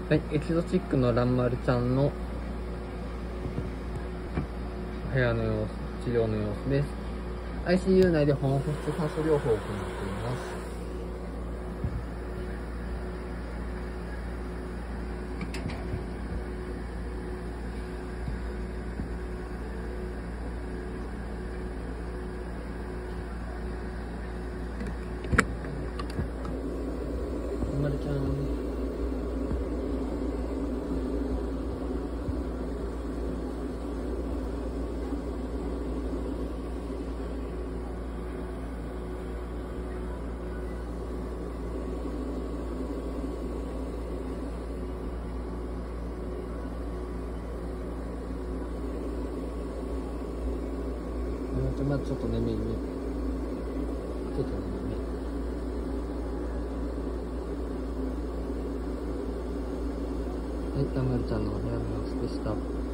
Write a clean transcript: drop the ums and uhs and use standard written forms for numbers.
はい、エキゾチックのランマルちゃんの部屋の様子、治療の様子です。ICU 内で保温室酸素療法を行っています。ランマルちゃん。まだちょっと眠いね。ちょっと眠いね。はい、ランマルちゃんのお部屋の様子でした。